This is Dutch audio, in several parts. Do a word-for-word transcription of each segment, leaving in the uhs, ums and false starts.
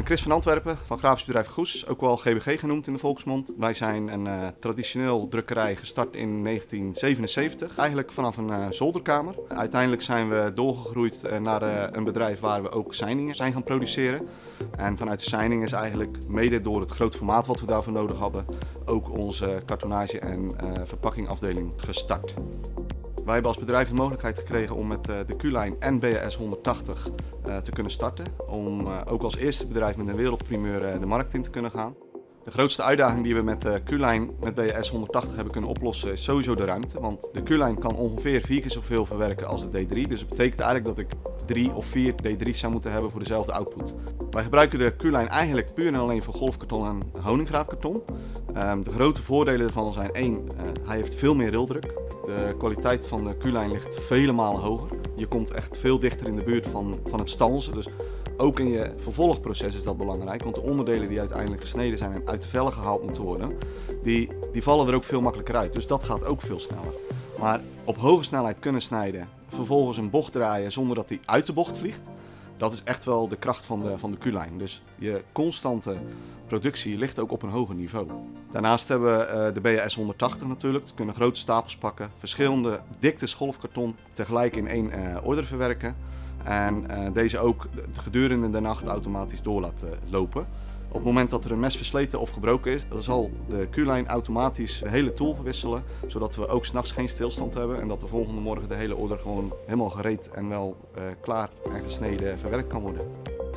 Chris van Antwerpen van grafisch bedrijf Goes, ook wel G B G genoemd in de volksmond. Wij zijn een uh, traditioneel drukkerij gestart in negentien zevenenzeventig, eigenlijk vanaf een uh, zolderkamer. Uiteindelijk zijn we doorgegroeid uh, naar uh, een bedrijf waar we ook seiningen zijn gaan produceren. En vanuit de seining is eigenlijk, mede door het groot formaat wat we daarvoor nodig hadden, ook onze kartonage- en uh, verpakkingafdeling gestart. Wij hebben als bedrijf de mogelijkheid gekregen om met de Q-lijn en B A S honderdtachtig te kunnen starten. Om ook als eerste bedrijf met een wereldprimeur de markt in te kunnen gaan. De grootste uitdaging die we met de Q-lijn met B A S honderdtachtig hebben kunnen oplossen is sowieso de ruimte. Want de Q-lijn kan ongeveer vier keer zoveel verwerken als de D drie. Dus dat betekent eigenlijk dat ik drie of vier D drie's zou moeten hebben voor dezelfde output. Wij gebruiken de Q-lijn eigenlijk puur en alleen voor golfkarton en honingraadkarton. Um, de grote voordelen ervan zijn één, uh, hij heeft veel meer raildruk. De kwaliteit van de Q-lijn ligt vele malen hoger. Je komt echt veel dichter in de buurt van, van het stalsen. Dus ook in je vervolgproces is dat belangrijk. Want de onderdelen die uiteindelijk gesneden zijn en uit de vellen gehaald moeten worden, die, die vallen er ook veel makkelijker uit. Dus dat gaat ook veel sneller. Maar op hoge snelheid kunnen snijden, vervolgens een bocht draaien zonder dat die uit de bocht vliegt, dat is echt wel de kracht van de, van de Q-lijn. Dus je constante productie ligt ook op een hoger niveau. Daarnaast hebben we uh, de B A S honderdtachtig natuurlijk. We kunnen grote stapels pakken, verschillende diktes golfkarton tegelijk in één uh, order verwerken. En uh, deze ook gedurende de nacht automatisch door laten lopen. Op het moment dat er een mes versleten of gebroken is, dan zal de Q-lijn automatisch de hele tool verwisselen. Zodat we ook 's nachts geen stilstand hebben en dat de volgende morgen de hele order gewoon helemaal gereed en wel uh, klaar en gesneden verwerkt kan worden.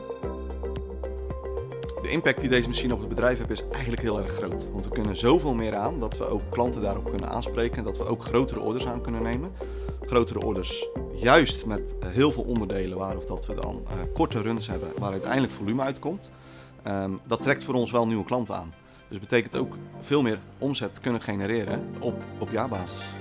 De impact die deze machine op het bedrijf heeft is eigenlijk heel erg groot. Want we kunnen zoveel meer aan dat we ook klanten daarop kunnen aanspreken en dat we ook grotere orders aan kunnen nemen. Grotere orders juist met heel veel onderdelen waarop dat we dan uh, korte runs hebben waar uiteindelijk volume uitkomt. Um, dat trekt voor ons wel nieuwe klanten aan. Dus dat betekent ook veel meer omzet kunnen genereren op, op jaarbasis.